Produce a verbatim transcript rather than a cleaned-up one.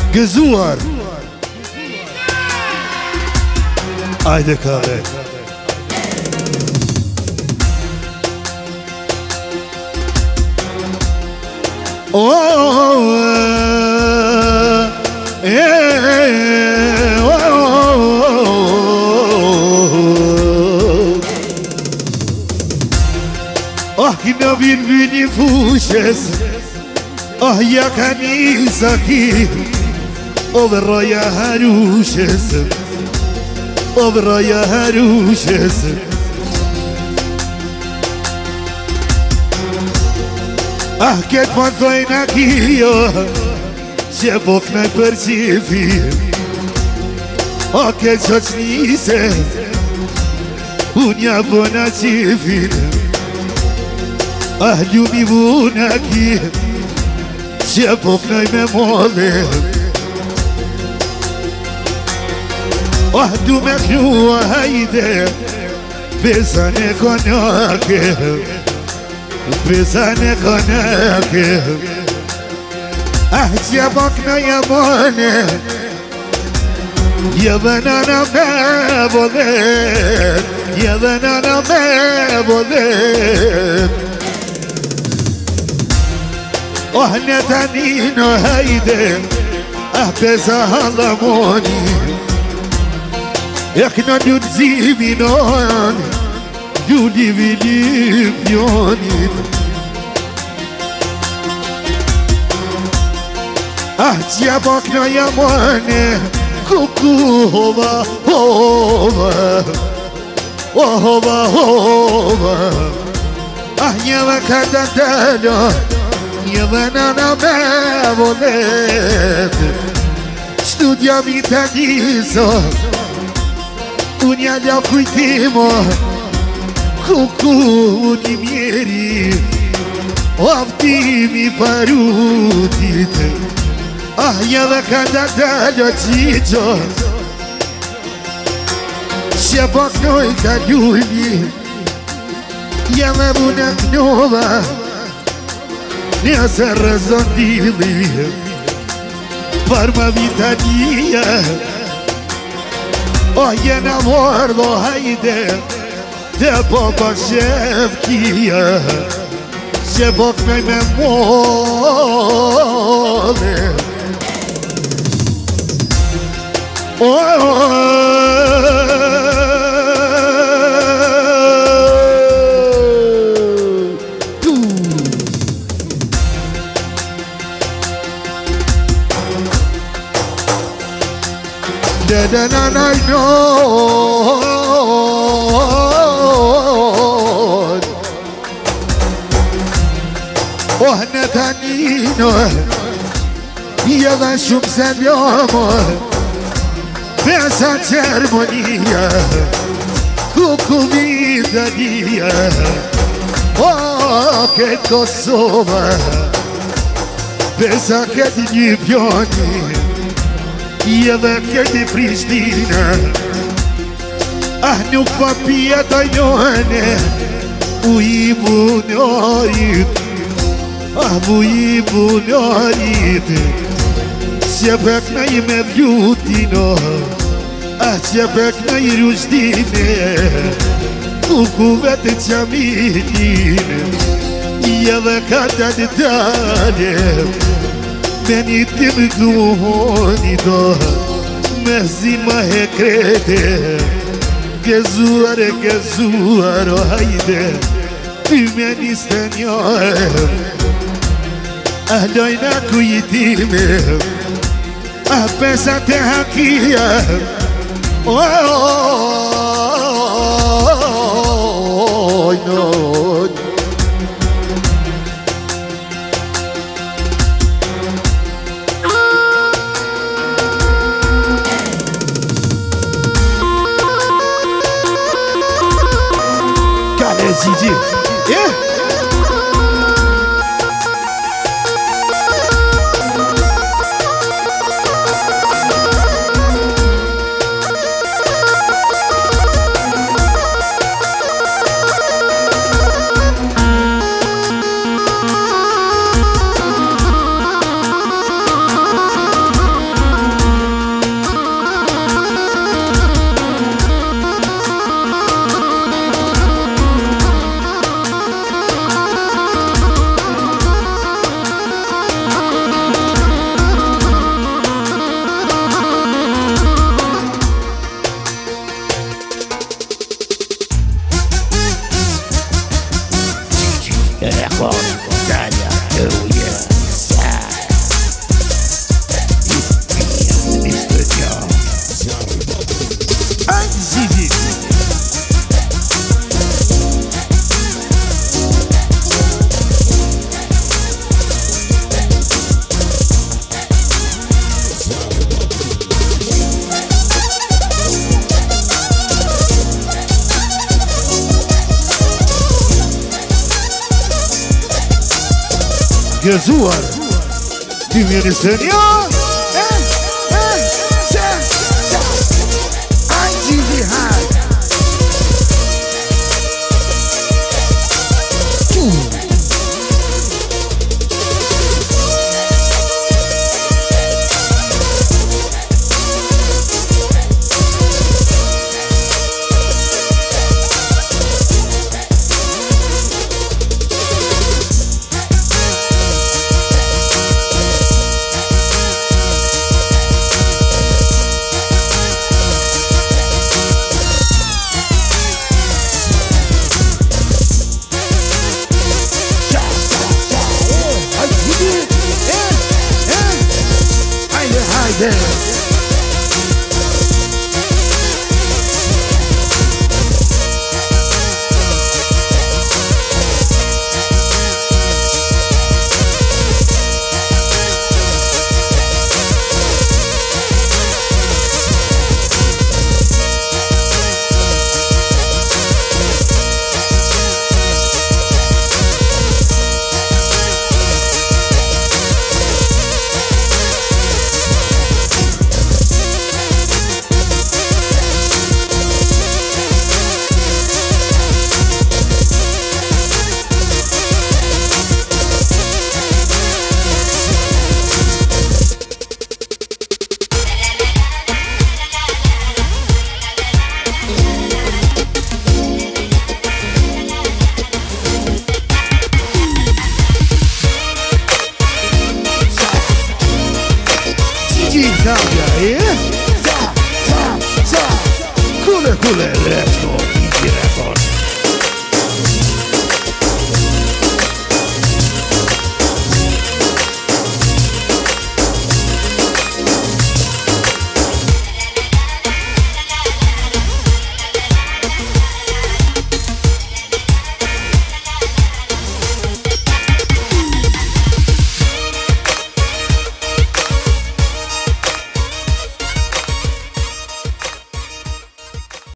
Gëzuar. Ajde kare. Oh, yeah, oh, oh, que não vir vir fuges, oh, ya camisa aqui, over roya haruches, over roya haruches. Ah, che quanto è anch'io c'è poco ne percepi. Oh, che c'ho snise una buona cifina. Ah, gli uni buona chi c'è poco ne memoria. Oh, tu me più haide pesane conosce. Pesane conosce. Ah, c'è poco ne buone. Io venano me voler, io venano me voler. Oh, netanino haide, ah, pesa halamoni. E che non ti zivi non, tu dividi pioni. Ah, c'è poco ne buone. Cuckoo, hova, hova, hova, hova. Ah, io cada tello, io venano me volete. Studio vita diso, unia gli acquitimo. Cuckoo, di mieri, ottimi parutite. Ah, io cada tello ciccio. C'è poco noi cagliuli. Io me una nuova. Ne se razondili. Parma vita mia. Oh, io ne mordo, haide. Te popa ševkija. C'è poco noi me muove. Oh, oh, tu. Da da na na no. Oh, netanino. Io da shum salyomo. Pensa cerimonia, cucu vida dia. Oh, che Kosova. Pensa che ti pioni. Io che di Pristina. Ah, non fa pia taglione. Ui bunorit. Ah, ui bunorit. C'è pecna i me vjutino. Ah, c'è pecna i rusdine. Cucu vete ciamitine. Io ve cata di tale. Venite mi duonido. Mezima e crede. Che zuare, che zuaro, haide. Pimeni steniore. Ah, doina cuitime. Ah, pensate aqui. Oh, oh, oh, no. Cadê Didi? Yeah. الأخبار داليا قوية عزيزي جزور دي من الثانية